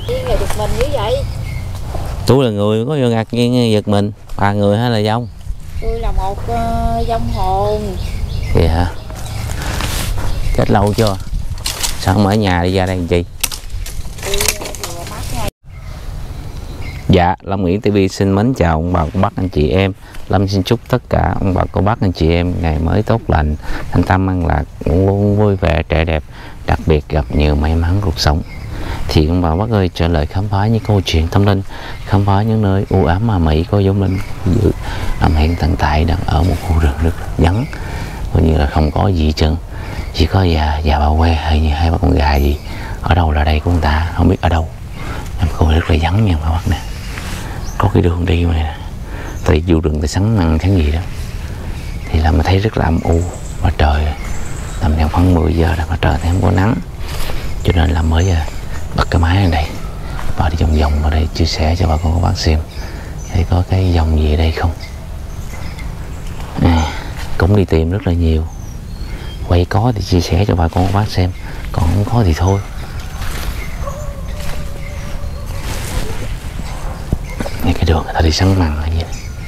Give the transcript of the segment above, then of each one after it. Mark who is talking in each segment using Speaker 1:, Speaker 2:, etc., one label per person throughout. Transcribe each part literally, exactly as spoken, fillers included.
Speaker 1: Ngày giật mình như vậy.
Speaker 2: Tôi là người có vô ngạc nhiên giật mình. Ba người hay là dông?
Speaker 1: Tôi là một uh, dông hồn.
Speaker 2: Vậy hả? Chết lâu chưa? Sao không ở nhà đi ra đây làm chi?
Speaker 1: Tôi vừa mắc ngay.
Speaker 2: Dạ, Lâm Nguyễn ti vi xin mến chào ông bà cô bác anh chị em. Lâm xin chúc tất cả ông bà cô bác anh chị em ngày mới tốt lành, thành tâm an lạc, luôn luôn vui vẻ, trẻ đẹp, đặc biệt gặp nhiều may mắn cuộc sống. Thì ông bà bác ơi, trở lại khám phá những câu chuyện tâm linh, khám phá những nơi u ám mà Mỹ có giống linh dự. Lâm hiện tận tại đang ở một khu rừng rất vắng, coi như là không có gì chân, chỉ có già già bà que hay như hai ba con gà gì. Ở đâu là đây của người ta không biết ở đâu. Em coi rất là vắng nha bà bác nè. Có cái đường đi mà nè, tại dù rừng ta sáng nắng sáng gì đó thì là mà thấy rất là âm u, và trời tầm đang khoảng mười giờ rồi mà trời thì không có nắng, cho nên là mới bật cái máy lên đây và đi vòng vòng vào đây chia sẻ cho bà con các bác xem thì có cái dòng gì ở đây không. À, cũng đi tìm rất là nhiều, quay có thì chia sẻ cho bà con các bác xem, còn không có thì thôi. Ngay cái đường người ta đi săn mằn hay gì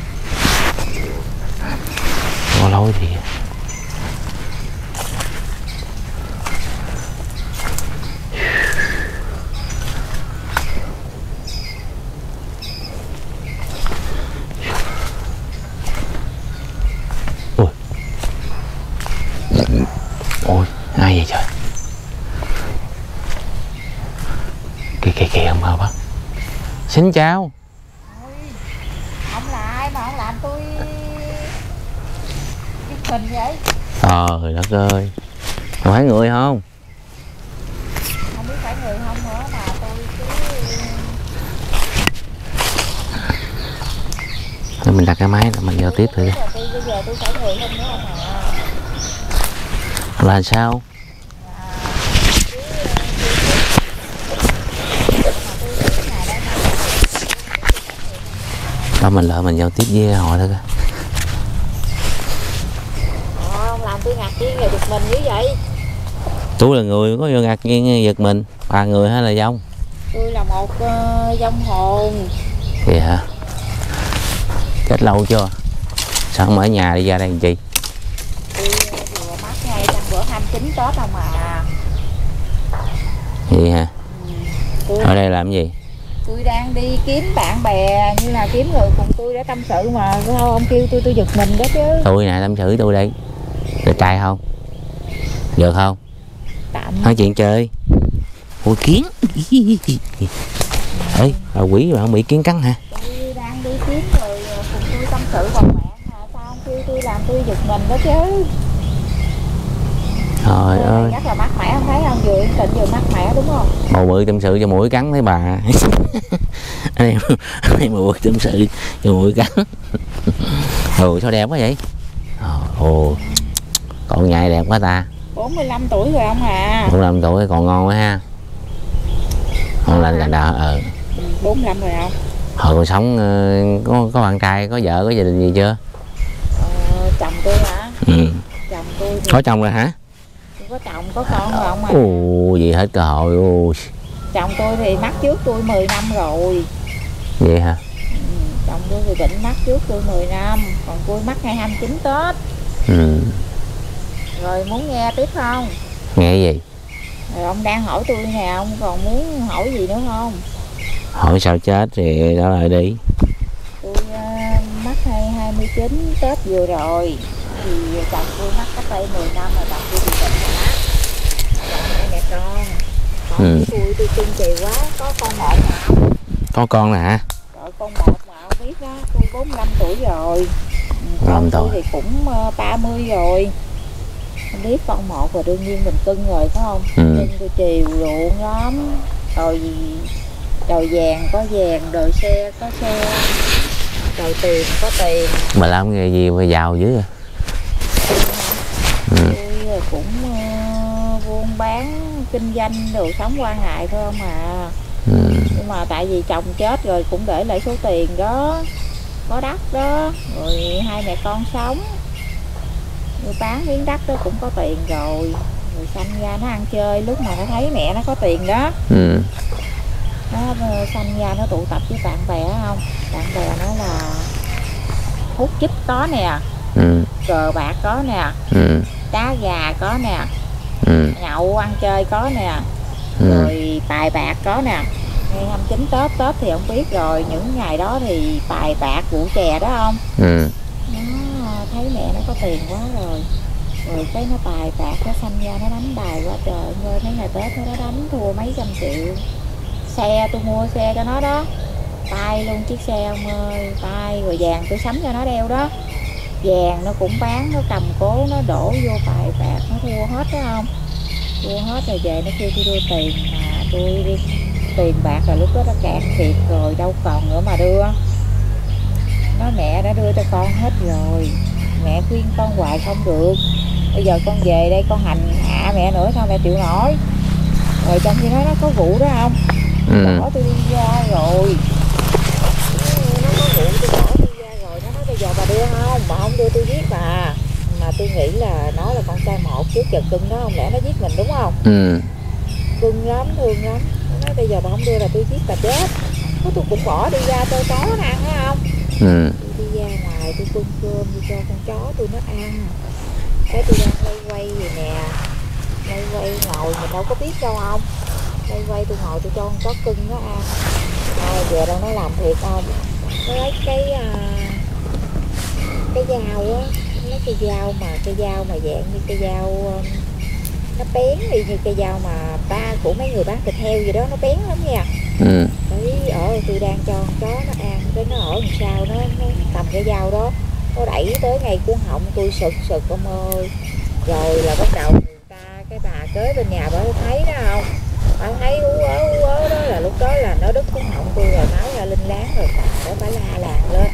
Speaker 2: có lối thì ôi ôi ai vậy trời, kìa kìa kìa ông bà bác. Xin chào.
Speaker 1: Ông là ai mà ông làm tôi giật mình vậy?
Speaker 2: Trời đất ơi, không phải người không?
Speaker 1: Không biết phải người không nữa mà tôi cứ...
Speaker 2: Rồi mình đặt cái máy là mình giao tiếp thử.
Speaker 1: Tôi bây giờ tôi phải người không nữa không à?
Speaker 2: Là sao? Đó mình lại mình giao tiếp với họ thôi.
Speaker 1: Ờ, ông làm tôi ngạc nhiên rồi giật mình như vậy.
Speaker 2: Tôi là người có vô ngạc nhiên giật mình. Ba người hay là dông?
Speaker 1: Tôi là một uh, dông hồn.
Speaker 2: Vậy hả? Chết lâu chưa? Sao không ở nhà đi ra đây làm chi?
Speaker 1: Tôi vừa mắc ngay trong bữa hai mươi chín Tết không à.
Speaker 2: Vậy hả?
Speaker 1: Ừ. Tôi...
Speaker 2: Ở đây làm gì?
Speaker 1: Tôi đang đi kiếm bạn bè, như là kiếm người cùng tôi để tâm sự mà sao ông kêu tôi tôi giật mình đó chứ.
Speaker 2: Tôi nè, tâm sự tôi đây. Được trai không? Được không?
Speaker 1: Tạm.
Speaker 2: Nói chuyện chơi. Ôi kiến. Ê, bà quỷ mà không bị kiến cắn hả?
Speaker 1: Tôi đang đi kiếm người cùng tôi tâm sự bằng bạn mà sao ông kêu tôi làm tôi giật mình đó chứ.
Speaker 2: Trời ơi.
Speaker 1: Chắc là mát mẻ không thấy không? Vừa yên tĩnh vừa mát mẻ đúng không?
Speaker 2: Bầu bự tâm sự cho mũi cắn thấy bà. Anh em, em bầu bự tâm sự cho mũi cắn. Ừ, sao đẹp quá vậy? Ồ, còn nhại đẹp quá ta.
Speaker 1: bốn mươi lăm tuổi rồi ông à.
Speaker 2: bốn mươi lăm tuổi còn ngon quá ha. Không lên gần đó. Ờ.
Speaker 1: bốn mươi lăm rồi không?
Speaker 2: Hồi còn sống có có bạn trai, có vợ, có gia đình gì chưa?
Speaker 1: Ờ, chồng tôi hả? Ừ. Chồng tôi thì...
Speaker 2: Có chồng rồi hả?
Speaker 1: Có chồng có con rồi ông à.
Speaker 2: Ồ, gì hết cơ hội. Ồ.
Speaker 1: Chồng tôi thì mắc trước tôi mười năm rồi.
Speaker 2: Vậy hả?
Speaker 1: Ừ, chồng tôi thì bệnh mắc trước tôi mười năm, còn tôi mắc ngày hai mươi chín Tết.
Speaker 2: Ừ.
Speaker 1: Rồi muốn nghe tiếp không?
Speaker 2: Nghe gì?
Speaker 1: Rồi ông đang hỏi tôi nè, ông còn muốn hỏi gì nữa không?
Speaker 2: Hỏi sao chết thì đó lại đi.
Speaker 1: Tôi uh, mắc ngày hai mươi chín Tết vừa rồi. Thì chồng tôi mắc cách đây mười năm rồi, chồng tôi bị bệnh hả? Hai mẹ con. Còn ừ. tôi tôi kiên trì quá, có con một mà.
Speaker 2: Có con nè hả?
Speaker 1: Rồi con một mà không biết đó, tôi bốn mươi lăm tuổi rồi. Con tôi thì cũng uh, ba mươi rồi. Không biết con một rồi đương nhiên mình cưng rồi phải không? Ừ. Cưng tôi chiều ruộng lắm. Rồi đời vàng có vàng, đời xe có xe, đời tiền có tiền.
Speaker 2: Bà làm nghề gì mà giàu dữ à?
Speaker 1: Ừ. Tôi cũng uh, buôn bán kinh doanh đồ sống qua ngày thôi không à. Ừ. Nhưng mà tại vì chồng chết rồi cũng để lại số tiền đó, có đất đó, rồi hai mẹ con sống, rồi bán miếng đất đó cũng có tiền rồi, rồi sanh ra nó ăn chơi lúc mà nó thấy mẹ nó có tiền đó. Ừ. nó sanh ra nó tụ tập với bạn bè không, bạn bè nó là hút chích có nè, ừ. cờ bạc có nè, ừ. đá gà có nè, ừ. nhậu ăn chơi có nè, ừ. rồi bài bạc có nè. Ngày hai mươi chín Tết, Tết thì không biết rồi, những ngày đó thì bài bạc vụ chè đó không, ừ. nó thấy mẹ nó có tiền quá rồi, rồi cái nó bài bạc, nó sanh ra nó đánh bài quá trời ơi. Mấy ngày Tết nó đánh thua mấy trăm triệu. Xe tôi mua xe cho nó đó, tay luôn chiếc xe ông ơi, tay. Rồi vàng tôi sắm cho nó đeo đó, vàng nó cũng bán, nó cầm cố, nó đổ vô bài bạc, nó thua hết đó không, thua hết rồi về nó kêu tôi đưa tiền, mà tôi đi tiền bạc là lúc đó nó cạn kiệt rồi, đâu còn nữa mà đưa. Nói mẹ đã đưa cho con hết rồi, mẹ khuyên con hoài không được, bây giờ con về đây con hành hạ mẹ nữa sao mẹ chịu nổi. Rồi trong khi đó nó có vụ đó không, ừ. bỏ tôi đi ra rồi, nó có vụ tôi bỏ đi ra rồi, nó nói bây giờ bà đưa không, mà không đưa tôi giết bà. Mà tôi nghĩ là nó là con trai một trước giờ cưng đó, không lẽ nó giết mình đúng không, ừ. cưng lắm, thương lắm. Nó nói bây giờ bà không đưa là tôi giết bà chết. Nó tôi cũng bỏ đi ra cho chó nó ăn thấy không, ừ. tôi đi ra ngoài tôi cung cơm đi cho con chó tôi nó ăn. Cái tôi đang quay quay gì nè, quay quay ngồi mình đâu có biết đâu không, quay quay tôi ngồi tôi cho con chó cưng nó ăn. Rồi giờ đâu nó làm thiệt không, nó lấy cái uh, cái dao á, nó lấy cây dao mà cây dao mà dạng như cây dao um, nó bén đi như cây dao mà ba của mấy người bán thịt heo gì đó, nó bén lắm nha, ừ. Đấy, ở tôi đang cho con chó nó ăn, cái nó ở đằng sau nó, nó cầm cái dao đó, nó đẩy tới ngay cuốn họng tôi sực sực ông ơi. Rồi là bắt đầu người ta, cái bà kế bên nhà bà thấy đó không, bà thấy ú ớ ú ớ đó, là lúc đó là nó đứt cuốn họng tôi rồi, máu ra linh láng rồi, để bà la làng lên.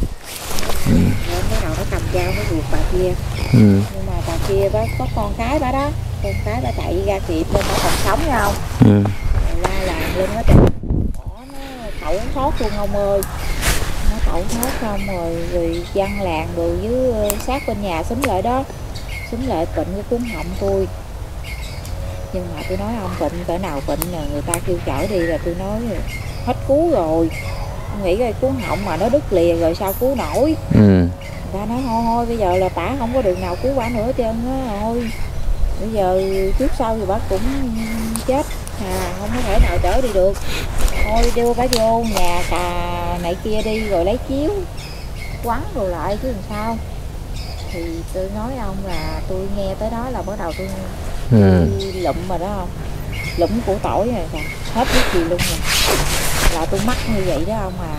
Speaker 1: Ừ. Rồi bắt đầu nó cầm dao nó ruột bà kia, ừ. nhưng mà bà kia bà có con cái bà đó, con cái bà chạy ra kịp nên bà còn sống nha không, ừ. Rồi la làng lên nó chạy, bỏ nó tẩu thoát luôn ông ơi, nó tẩu thoát xong rồi rồi dân làng rồi với sát bên nhà xúm lại đó, xúm lại bệnh cái cuốn họng tôi. Nhưng mà tôi nói ông bệnh cỡ nào bệnh nè, người ta kêu chở đi là tôi nói hết cứu rồi, nghĩ cái cuốn họng mà nó đứt lìa rồi sao cứu nổi, ừ. Người ta nói thôi thôi bây giờ là bả không có đường nào cứu bả nữa hết trơn á, thôi bây giờ trước sau thì bả cũng chết à, không có thể nào chở đi được, thôi đưa bả vô nhà cà này kia đi rồi lấy chiếu quắn rồi lại chứ làm sao. Thì tôi nói ông là tôi nghe tới đó là bắt đầu tôi, ừ. tôi lụm rồi đó không, lụm củ tỏi rồi kìa, hết biết gì luôn rồi, là tôi mắc như vậy đó ông à.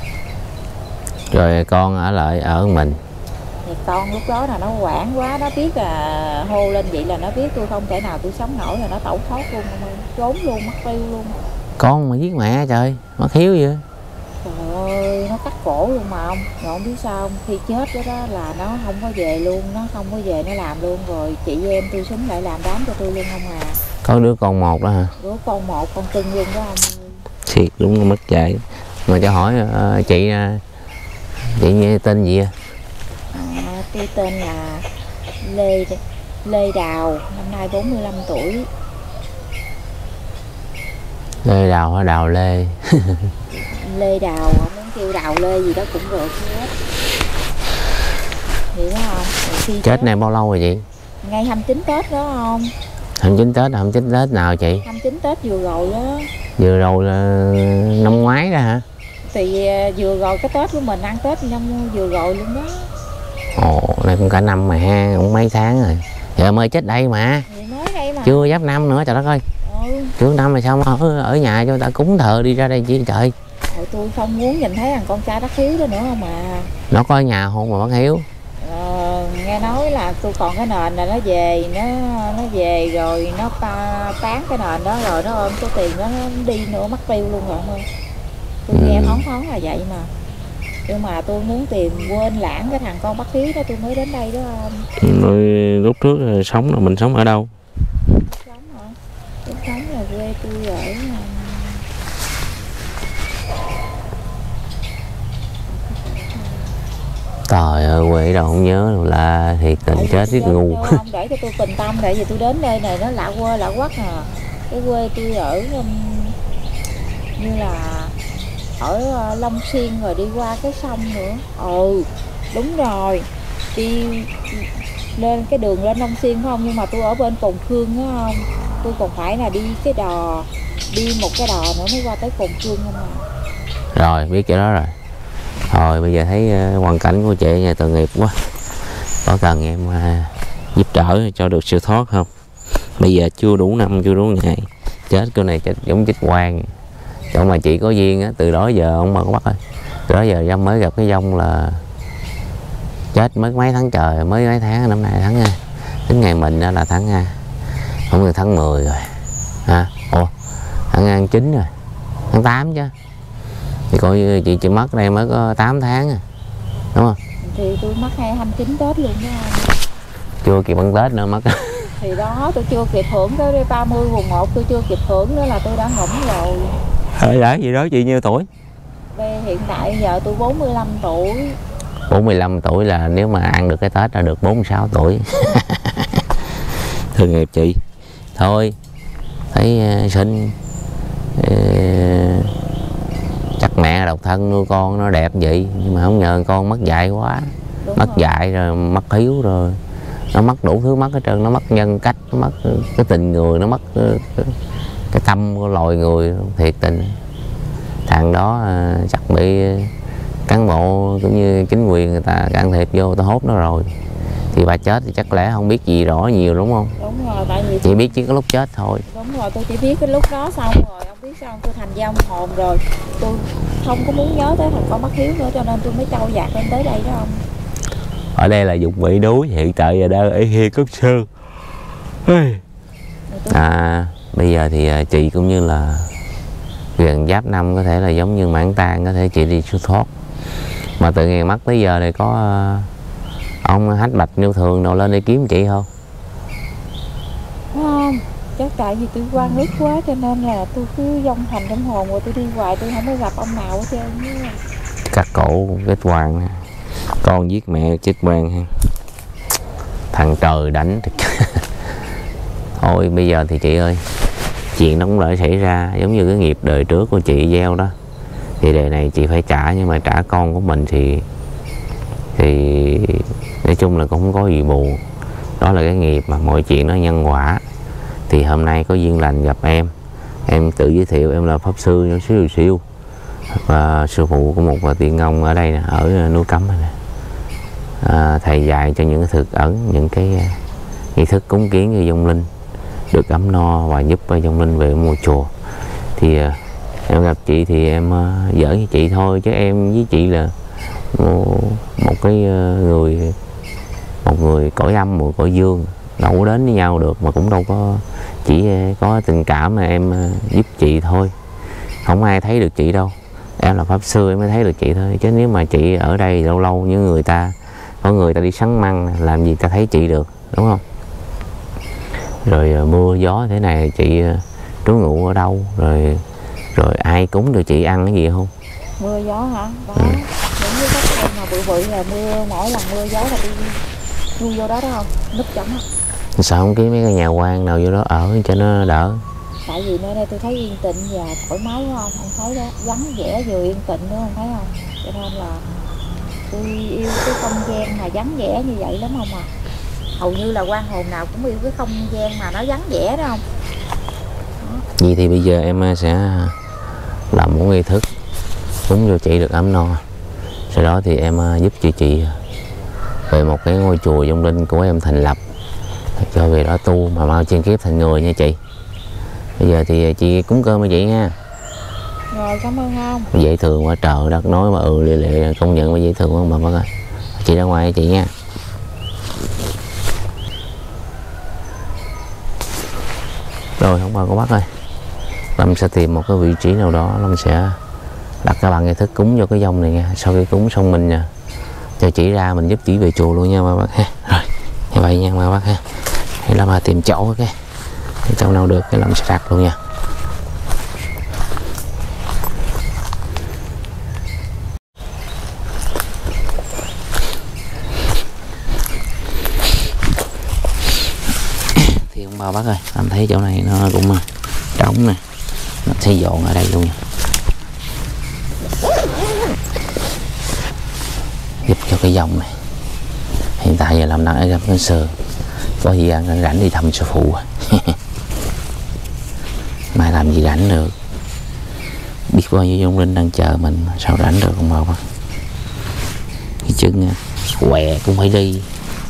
Speaker 2: Rồi con ở lại ở mình
Speaker 1: thì con lúc đó là nó quảng quá, nó biết là hô lên vậy là nó biết tôi không thể nào tôi sống nổi, rồi nó tẩu thoát luôn, trốn luôn, mất tiêu luôn.
Speaker 2: Con mà giết mẹ trời, mất hiếu vậy.
Speaker 1: Trời ơi, nó cắt cổ luôn mà ông, rồi không biết sao không? Khi chết đó, đó là nó không có về luôn, nó không có về nó làm luôn, rồi chị em tôi xuống lại làm đám cho tôi luôn không à.
Speaker 2: Có đứa con một đó hả?
Speaker 1: Đứa con một, con cưng luôn đó ông ơi.
Speaker 2: Thiệt đúng là mất dạy. Mà cho hỏi uh, chị chị tên gì à?
Speaker 1: À, tôi tên là Lê Lê Đào, năm nay bốn mươi lăm tuổi.
Speaker 2: Lê Đào hay Đào Lê?
Speaker 1: Lê Đào, ông muốn kêu Đào Lê gì đó cũng được hết. Hiểu không? Khi
Speaker 2: chết này bao lâu rồi chị?
Speaker 1: Ngày hai mươi chín Tết đó không?
Speaker 2: hai mươi chín Tết, hai mươi chín Tết nào chị?
Speaker 1: hai mươi chín Tết vừa rồi đó.
Speaker 2: Vừa rồi là năm ngoái đó hả?
Speaker 1: Thì vừa rồi cái Tết của mình ăn Tết năm vừa rồi luôn đó.
Speaker 2: Ồ, này cũng cả năm mà ha, cũng mấy tháng rồi. Giờ mới chết đây mà.
Speaker 1: Mới đây mà.
Speaker 2: Chưa giáp năm nữa trời đất ơi. Ừ. Trước năm là sao mà ở, ở nhà cho người ta cúng thờ đi ra đây chi trời.
Speaker 1: Rồi tôi không muốn nhìn thấy thằng con trai bác Hiếu đó nữa không mà.
Speaker 2: Nó có ở nhà không mà bác Hiếu?
Speaker 1: Ờ, nghe nói là tôi còn cái nền là nó về, nó nó về rồi nó bán cái nền đó rồi nó ôm số tiền đó nó đi nữa mất tiêu luôn rồi thôi. Tôi ừ. nghe thoáng thoáng là vậy mà. Nhưng mà tôi muốn tìm quên lãng cái thằng con bác Hiếu đó tôi mới đến đây đó không.
Speaker 2: Rồi lúc trước là sống là mình sống ở đâu?
Speaker 1: Sống hả? Tôi sống là quê tôi ở
Speaker 2: trời ơi quê đâu không nhớ đâu là thiệt tình chết biết ngu.
Speaker 1: Không để cho tôi bình tâm, tại vì tôi đến đây này nó lạ quê lạ quắc à. Cái quê tôi ở như là ở Long Xuyên rồi đi qua cái sông nữa. Ừ đúng rồi, đi lên cái đường lên Long Xuyên phải không, nhưng mà tôi ở bên Cồn Khương đó không, tôi còn phải là đi cái đò, đi một cái đò nữa mới qua tới Cồn Khương không à.
Speaker 2: Rồi biết cái đó rồi. Thôi bây giờ thấy uh, hoàn cảnh của chị nhà tội nghiệp quá, có cần em uh, giúp đỡ cho được siêu thoát không? Bây giờ chưa đủ năm, chưa đủ ngày, chết cái này chết giống chết quan. Chỗ mà chị có duyên á, từ đó giờ ông bà có bắt ơi, từ đó giờ Dông mới gặp cái Dông là chết mới mấy tháng trời, mới mấy tháng, năm nay tháng tính ngày mình đó là tháng không được tháng mười rồi ha. Ủa tháng chín rồi, tháng tám chứ, thì coi như chị chị mất đây mới có tám tháng à, đúng không?
Speaker 1: Thì tôi mất hai mươi chín Tết luôn đó anh.
Speaker 2: Chưa kịp ăn Tết nữa mất.
Speaker 1: Thì đó tôi chưa kịp hưởng tới ba mươi mùng một, tôi chưa kịp hưởng nữa là tôi đã hỏng rồi.
Speaker 2: Hơi đã gì đó chị nhiêu tuổi?
Speaker 1: Về hiện tại giờ tôi bốn mươi lăm tuổi.
Speaker 2: bốn mươi lăm tuổi là nếu mà ăn được cái Tết là được bốn mươi sáu tuổi. Thương nghiệp chị. Thôi thấy uh, xinh uh, chắc mẹ độc thân nuôi con nó đẹp vậy, nhưng mà không ngờ con mất dạy quá. Đúng mất rồi. Dạy rồi mất hiếu rồi, nó mất đủ thứ mất hết trơn, nó mất nhân cách, nó mất cái tình người, nó mất cái, cái tâm của loài người thiệt tình. Thằng đó uh, chắc bị cán bộ cũng như chính quyền người ta can thiệp vô, ta hốt nó rồi, thì bà chết thì chắc lẽ không biết gì rõ nhiều đúng không?
Speaker 1: Đúng rồi, tại vì
Speaker 2: chỉ biết chỉ có lúc chết thôi.
Speaker 1: Đúng rồi, tôi chỉ biết cái lúc đó xong rồi, ông biết sao không? Tôi thành dông hồn rồi, tôi không có muốn nhớ tới thằng con mất hiếu nữa, cho nên tôi mới trâu dạt lên tới đây đó ông.
Speaker 2: Ở đây là vùng Mỹ núi, hiện tại giờ đang ở Hiên Cốc Sơn. À bây giờ thì chị cũng như là gần giáp năm có thể là giống như mãn tang, có thể chị đi siêu thoát. Mà từ ngày mất tới giờ này có uh, ông Hách Bạch Niêu Thường nào lên để kiếm chị không?
Speaker 1: Không, chắc tại vì tôi quan nước quá cho nên là tôi cứ vong thành trong hồn rồi tôi đi hoài, tôi không có gặp ông nào hết trơn.
Speaker 2: Cắt cổ kết quan, con giết mẹ chết quan ha. Thằng trời đánh. Thôi bây giờ thì chị ơi, chuyện nó cũng đã xảy ra, giống như cái nghiệp đời trước của chị gieo đó, thì đời này chị phải trả, nhưng mà trả con của mình thì thì nói chung là cũng không có gì buồn. Đó là cái nghiệp mà mọi chuyện nó nhân quả. Thì hôm nay có duyên lành gặp em, em tự giới thiệu em là pháp sư Nho Siêu Siêu, và sư phụ của một tiên ông ở đây nè, ở núi Cấm này nè. À, thầy dạy cho những cái thực ẩn, những cái nghi thức cúng kiến cho vong linh được ấm no và giúp vong linh về ngôi chùa. Thì em gặp chị thì em uh, giỡn với chị thôi, chứ em với chị là một, một cái uh, người một người cõi âm, một cõi dương, đâu có đến với nhau được, mà cũng đâu có, chỉ có tình cảm mà em uh, giúp chị thôi, không ai thấy được chị đâu. Em là pháp sư em mới thấy được chị thôi, chứ nếu mà chị ở đây lâu lâu như người ta, có người ta đi săn măng làm gì ta thấy chị được, đúng không? Rồi uh, mưa gió thế này chị uh, trú ngụ ở đâu, rồi rồi ai cúng cho chị ăn cái gì không?
Speaker 1: Mưa gió hả? Đó. Ừ. Những cái gốc cây mà bự bự là mưa, mỗi lần mưa gió là đi nuôi vô đó đó không? Núp trống á.
Speaker 2: Sao không kiếm mấy cái nhà quan nào vô đó ở cho nó đỡ?
Speaker 1: Tại vì nơi đây tôi thấy yên tĩnh và thoải mái đúng không? Không thấy đó, vắng vẻ vừa yên tĩnh nữa không thấy không? Cho nên là tôi yêu cái không gian mà vắng vẻ như vậy lắm không à. Hầu như là quan hồn nào cũng yêu cái không gian mà nó vắng vẻ đó không? Đó.
Speaker 2: Vậy thì bây giờ em sẽ làm một nghi thức cúng cho chị được ấm no. Sau đó thì em giúp cho chị về một cái ngôi chùa vong linh của em thành lập, cho về đó tu mà mau chuyên kiếp thành người nha chị. Bây giờ thì chị cúng cơm cho chị nha.
Speaker 1: Rồi cảm ơn không.
Speaker 2: Dễ thương quá trời đất, nói mà ừ lệ lệ, công nhận mà dễ thương không bà bác ơi. Chị ra ngoài chị nha. Rồi không bà có bác ơi, Lâm sẽ tìm một cái vị trí nào đó, Lâm sẽ đặt các bạn nghi thức cúng cho cái dông này nha. Sau khi cúng xong mình nha, cho chị ra mình giúp chị về chùa luôn nha bà bác ha. Rồi như vậy nha bà bác ha. Hay là mà tìm chỗ cái chỗ nào được cái Lâm sẽ đặt luôn nha. Thì ông bà bác ơi, anh thấy chỗ này nó cũng trống nè, nó sẽ dọn ở đây luôn nha. giúp cho cái dòng này. Hiện tại giờ làm nặng ở găm cái sườn, có gì ăn rảnh đi thăm sư phụ. Mai làm gì rảnh được, biết bao nhiêu Dung Linh đang chờ mình, sao rảnh được không không? Cái chân què cũng phải đi.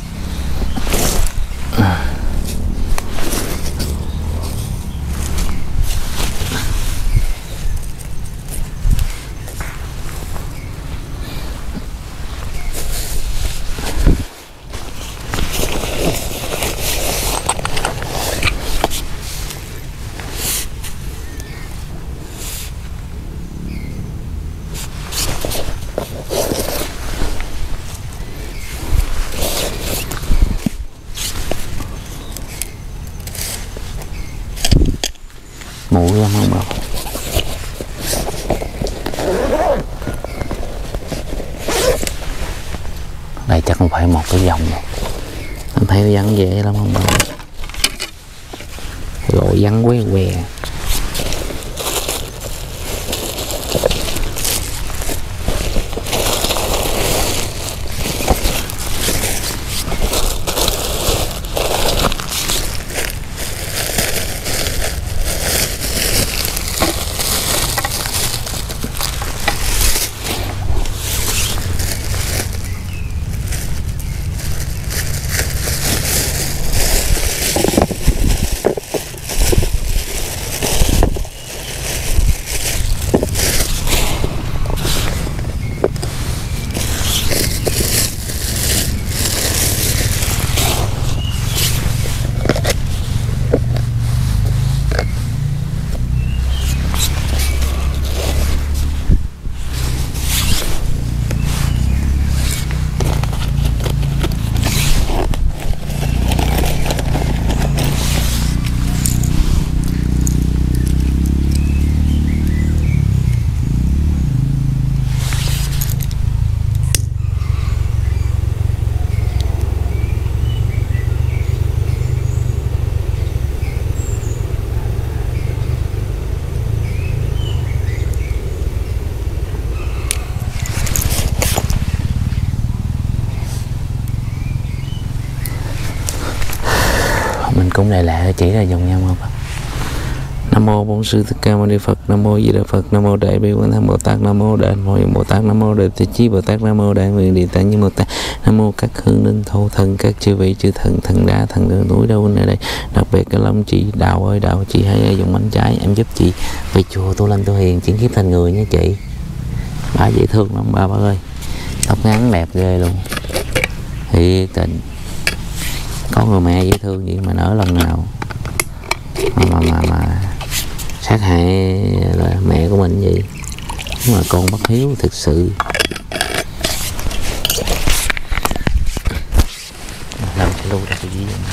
Speaker 2: Mũi lắm không đâu. Đây chắc không phải một cái dòng này. Em thấy vắng dễ lắm không đâu. Gọi vắng quế què. Mình cũng lại lạ chỉ là dùng nhau không. Nam mô Bổn Sư Thích Ca Mâu Ni Phật. Nam mô Di Đà Phật. Nam mô Đại Bi Quán Thánh Bồ Tát. Nam mô Đại Mô Bồ Tát. Nam mô Đại Từ Chí Bồ Tát. Nam mô Đại Nguyện Địa Tạng Như Bồ Tát. Nam mô các hương linh thổ thần, các chư vị chư thần, thần đá, thần đường núi đâu ở đây. Đặc biệt cái Long chị Đào ơi, Đào chị hãy dùng bánh trái em giúp chị về chùa Tu Lanh Tu Hiền chuyển kiếp thành người nha chị. Bà dễ thương lắm ba bà ơi. Tóc ngắn đẹp ghê luôn. Thì tình có người mẹ dễ thương vậy mà nở lần nào mà mà mà, mà sát hại là mẹ của mình vậy. Đúng là con bất hiếu thực sự. Làm cho lưu ra cái gì vậy?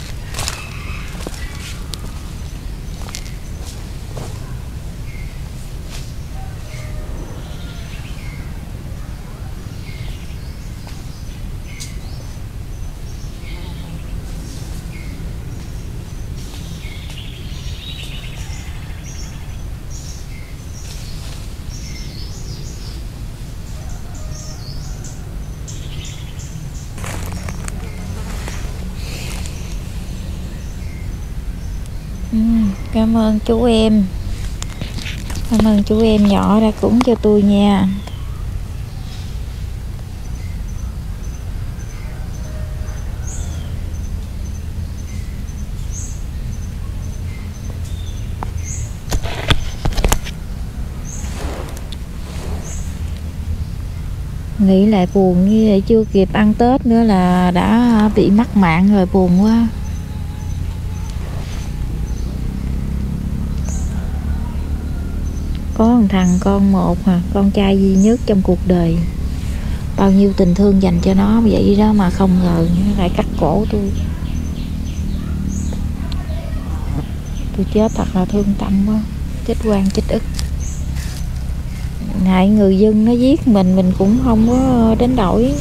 Speaker 1: Ừ, cảm ơn chú em. Cảm ơn chú em nhỏ đã cúng cho tôi nha. Nghĩ lại buồn như vậy, chưa kịp ăn Tết nữa là đã bị mắc mạng rồi, buồn quá. Có một thằng con một hả, con trai duy nhất trong cuộc đời. Bao nhiêu tình thương dành cho nó vậy đó mà không ngờ nó lại cắt cổ tôi. Tôi chết thật là thương tâm quá, chết oan chết ức. Hại người dân nó giết mình, mình cũng không có đến đổi.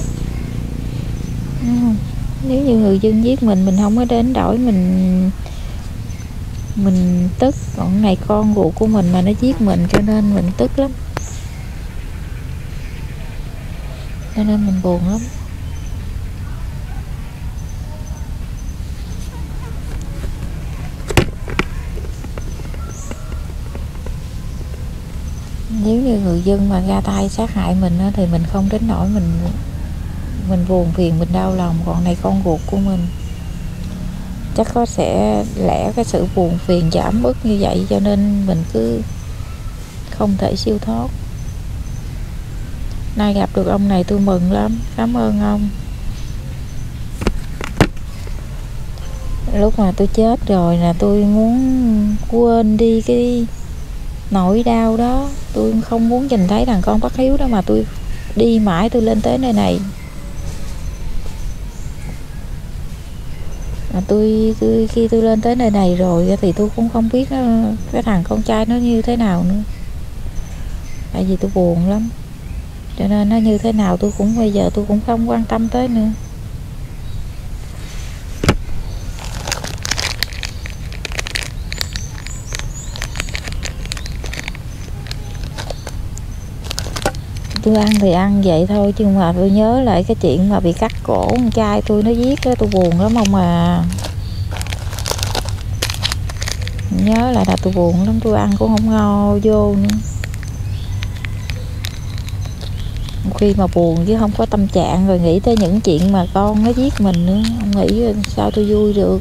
Speaker 1: Nếu như người dân giết mình, mình không có đến đổi, mình mình tức. Còn này con ruột của mình mà nó giết mình, cho nên mình tức lắm. cho nên mình buồn lắm. Nếu như người dân mà ra tay sát hại mình á, thì mình không đến nỗi mình mình buồn phiền, mình đau lòng. Còn này con ruột của mình, chắc có sẽ lẽ cái sự buồn phiền và ấm ức như vậy, cho nên mình cứ không thể siêu thoát. Nay gặp được ông này tôi mừng lắm, cảm ơn ông. Lúc mà tôi chết rồi là tôi muốn quên đi cái nỗi đau đó. Tôi không muốn nhìn thấy thằng con bất hiếu đó, mà tôi đi mãi tôi lên tới nơi này. Mà tôi, tôi khi tôi lên tới nơi này rồi thì tôi cũng không biết nó, cái thằng con trai nó như thế nào nữa. Tại vì tôi buồn lắm, cho nên nó như thế nào tôi cũng bây giờ tôi cũng không quan tâm tới nữa. Tôi ăn thì ăn vậy thôi, chứ mà tôi nhớ lại cái chuyện mà bị cắt cổ con trai tôi nó giết đó, tôi buồn lắm ông à. Nhớ lại là tôi buồn lắm, tôi ăn cũng không ngon vô nữa. Khi mà buồn chứ không có tâm trạng rồi nghĩ tới những chuyện mà con nó giết mình nữa, ông nghĩ sao tôi vui được.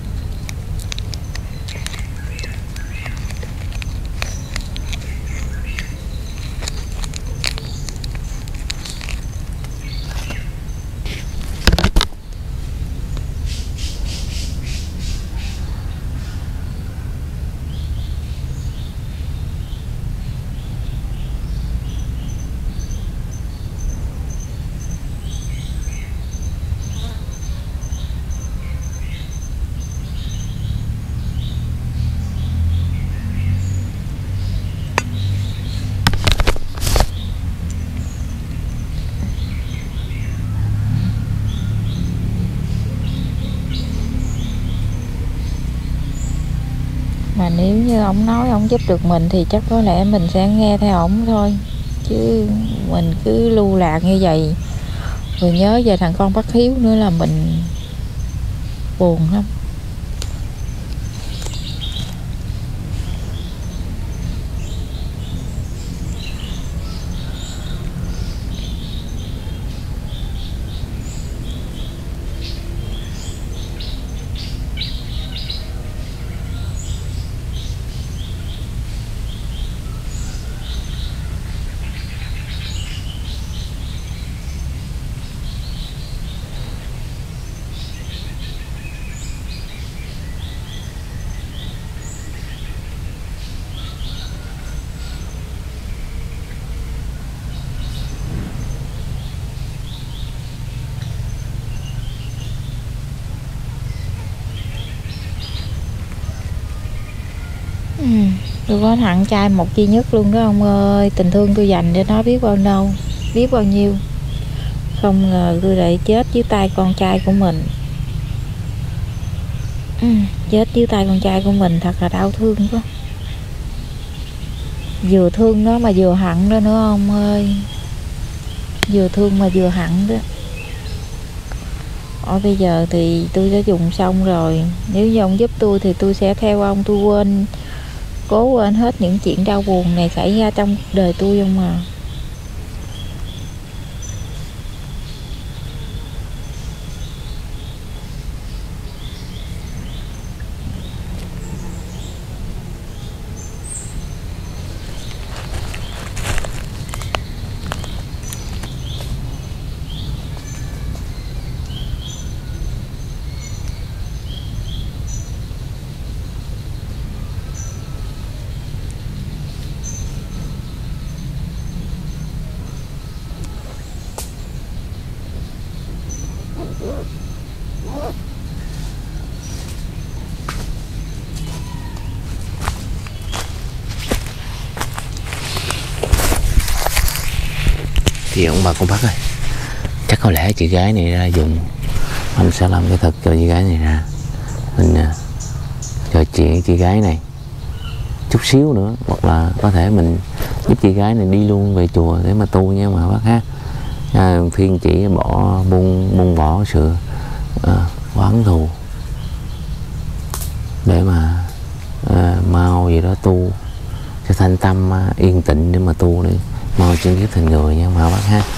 Speaker 1: Mà nếu như ông nói ông giúp được mình thì chắc có lẽ mình sẽ nghe theo ổng thôi. Chứ mình cứ lưu lạc như vậy rồi nhớ về thằng con bất hiếu nữa là mình buồn lắm. Ừ, tôi có thằng trai một duy nhất luôn đó ông ơi. Tình thương tôi dành cho nó biết bao lâu, biết bao nhiêu. Không ngờ tôi lại chết dưới tay con trai của mình. Ừ, chết dưới tay con trai của mình thật là đau thương quá. Vừa thương nó mà vừa hận đó nữa ông ơi. Vừa thương mà vừa hận đó. Ở bây giờ thì tôi đã dùng xong rồi. Nếu như ông giúp tôi thì tôi sẽ theo ông. Tôi quên, cố quên hết những chuyện đau buồn này xảy ra trong đời tôi không mà.
Speaker 2: Thì ông bà con bác ơi, chắc có lẽ chị gái này ra dùng, anh sẽ làm cái thật cho chị gái này ra. Mình uh, trò chuyện với chị gái này chút xíu nữa, hoặc là có thể mình giúp chị gái này đi luôn về chùa để mà tu nha mà bác ha. à, khuyên chị bỏ buông buông bỏ sự à, oán thù để mà à, mau gì đó tu cho thanh tâm à, yên tĩnh để mà tu đi, mau chuyển kiếp thành người nha mà bác ha.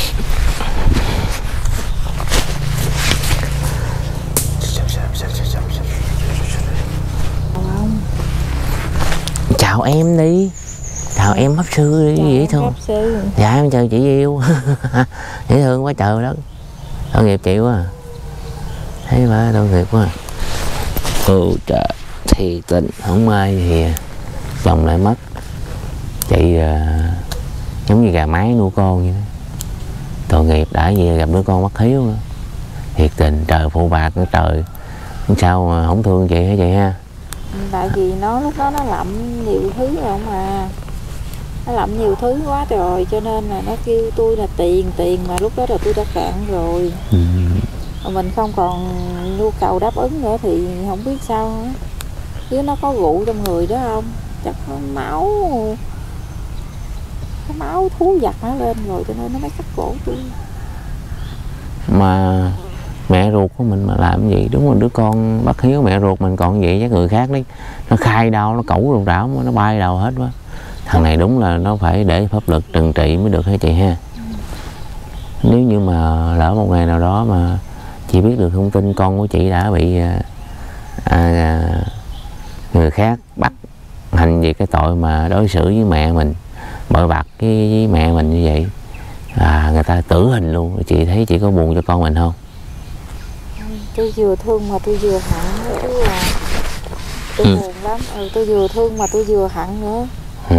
Speaker 2: Chào em đi, chào em pháp sư đi, dễ thương. Dạ em chào chị yêu. Dễ thương quá trời đất, tội nghiệp chị quá à. Thấy bà tội nghiệp quá à. Ừ trời, thì tình không ai thì chồng lại mất. Chị uh, giống như gà mái nuôi con vậy đó. Tội nghiệp đã về gặp đứa con bất hiếu nữa. Thiệt tình trời phụ bạc nữa trời, sao mà không thương chị hả chị ha?
Speaker 1: Tại vì nó lúc đó nó lậm nhiều thứ rồi mà, nó lậm nhiều thứ quá rồi cho nên là nó kêu tôi là tiền tiền mà lúc đó là tôi đã cạn rồi. Ừ. Mà mình không còn nhu cầu đáp ứng nữa thì không biết sao nữa. Chứ nó có rượu trong người đó không, chắc nó máu cái máu thú vật nó lên rồi cho nên nó mới cắt cổ tôi.
Speaker 2: Mà mẹ ruột của mình mà làm gì, đúng là đứa con bất hiếu mẹ ruột mình còn vậy chứ người khác đấy, nó khai đau nó cẩu rụt rảo nó bay đầu hết quá. Thằng này đúng là nó phải để pháp luật trừng trị mới được hả chị ha? Ừ. Nếu như mà lỡ một ngày nào đó mà chị biết được thông tin con của chị đã bị à, à, người khác bắt hành vì cái tội mà đối xử với mẹ mình, bội bạc với, với mẹ mình như vậy, à, người ta tử hình luôn, chị thấy chị có buồn cho con mình không?
Speaker 1: Tôi vừa thương mà tôi vừa hận nữa chứ là tôi ừ. buồn lắm. Ừ, tôi vừa thương mà tôi vừa hận nữa. Ừ.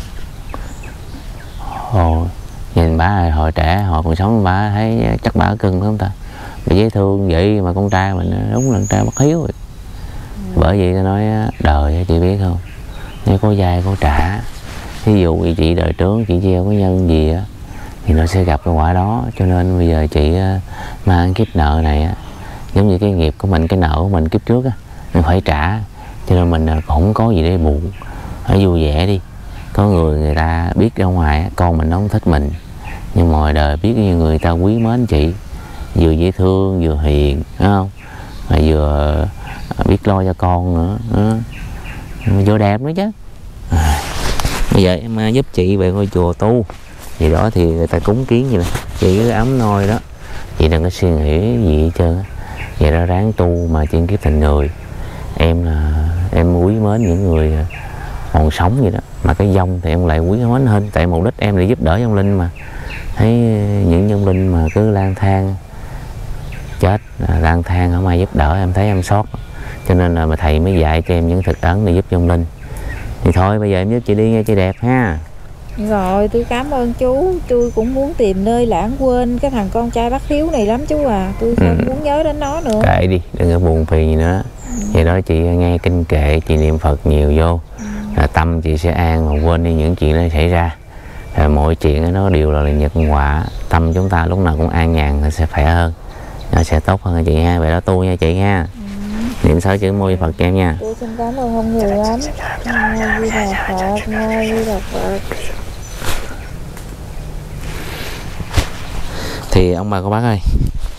Speaker 2: Ồ, nhìn bà hồi trẻ hồi còn sống bà thấy chắc bà cưng phải không ta? Bà dễ thương vậy mà con trai mình đúng là con trai bất hiếu rồi. Ừ. Bởi vậy tôi nói đời chị biết không, nếu có dai có trả, ví dụ như chị đời trước chị gieo cái nhân gì á thì nó sẽ gặp cái quả đó. Cho nên bây giờ chị mang kiếp nợ này á, giống như cái nghiệp của mình, cái nợ của mình kiếp trước á, mình phải trả. Cho nên mình không có gì để buồn, hãy vui vẻ đi. Có người người ta biết ra ngoài con mình nó không thích mình, nhưng ngoài đời biết như người ta quý mến chị, vừa dễ thương vừa hiền, đúng không? Mà vừa biết lo cho con nữa, vừa đẹp nữa chứ. À, bây giờ em giúp chị về ngôi chùa tu gì đó thì người ta cúng kiến gì nè, chị cứ ấm nôi đó, chị đừng có suy nghĩ gì hết trơn á. Vậy đó ráng tu mà chuyển kiếp thành người. Em là em quý mến những người còn sống vậy đó, mà cái vong thì em lại quý mến hơn, tại mục đích em để giúp đỡ vong linh mà. Thấy những vong linh mà cứ lang thang chết, lang thang không ai giúp đỡ, em thấy em sót. Cho nên là mà thầy mới dạy cho em những thực ấn để giúp vong linh. Thì thôi bây giờ em giúp chị đi nghe chị đẹp ha.
Speaker 1: Rồi tôi cảm ơn chú, tôi cũng muốn tìm nơi lãng quên cái thằng con trai bất hiếu này lắm chú à, tôi không ừ. muốn nhớ đến nó nữa.
Speaker 2: Kệ đi, đừng có buồn phiền gì nữa. Ừ. Vậy đó chị nghe kinh kệ, chị niệm Phật nhiều vô, ừ. là tâm chị sẽ an mà quên đi những chuyện nó xảy ra. Rồi mọi chuyện nó đều là nhật quả, tâm chúng ta lúc nào cũng an nhàn thì sẽ khỏe hơn, nó sẽ tốt hơn chị ha. Vậy đó tu nha chị ha. Ừ. Niệm sáu chữ môi Phật cho em nha.
Speaker 1: Tôi xin cảm ơn ông nhiều lắm. Ngôi Di Đà Phật, ngôi Di Đà Phật.
Speaker 2: Thì ông bà cô bác ơi,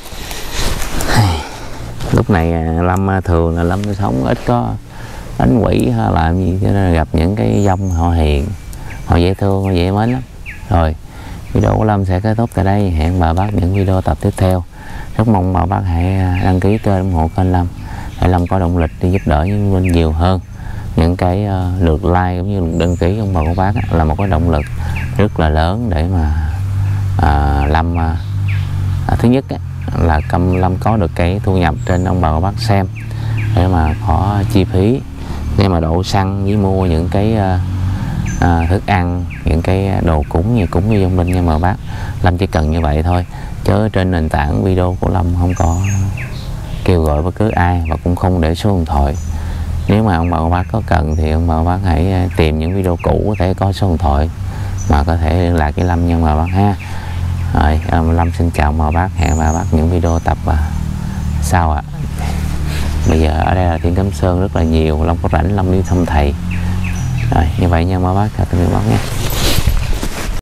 Speaker 2: lúc này Lâm thường là Lâm sống ít có đánh quỷ hay làm gì, cho nên gặp những cái vong họ hiền, họ dễ thương, họ dễ mến lắm. Rồi video của Lâm sẽ kết thúc tại đây, hẹn bà bác những video tập tiếp theo. Rất mong bà bác hãy đăng ký kênh, ủng hộ kênh Lâm để Lâm có động lực đi giúp đỡ những linh nhiều hơn. Những cái uh, lượt like cũng như lượt đăng ký ông bà cô bác là một cái động lực rất là lớn để mà uh, Lâm uh, À, thứ nhất á, là cầm Lâm có được cái thu nhập trên ông bà cô bác xem để mà có chi phí để mà đổ xăng với mua những cái uh, uh, thức ăn, những cái đồ cúng như cúng như vong linh nha mà bác. Lâm chỉ cần như vậy thôi, chứ trên nền tảng video của Lâm không có kêu gọi bất cứ ai và cũng không để số điện thoại. Nếu mà ông bà cô bác có cần thì ông bà cô bác hãy tìm những video cũ có thể có số điện thoại mà có thể liên lạc với Lâm nha mà bác ha. Rồi, Lâm xin chào mọi bác, hẹn bà bác những video tập à, sau ạ. À. Bây giờ ở đây là Thiên Cấm Sơn rất là nhiều, Lâm có rảnh Lâm đi thăm thầy. Rồi, như vậy nha mọi bác, chào tạm biệt bác nhé.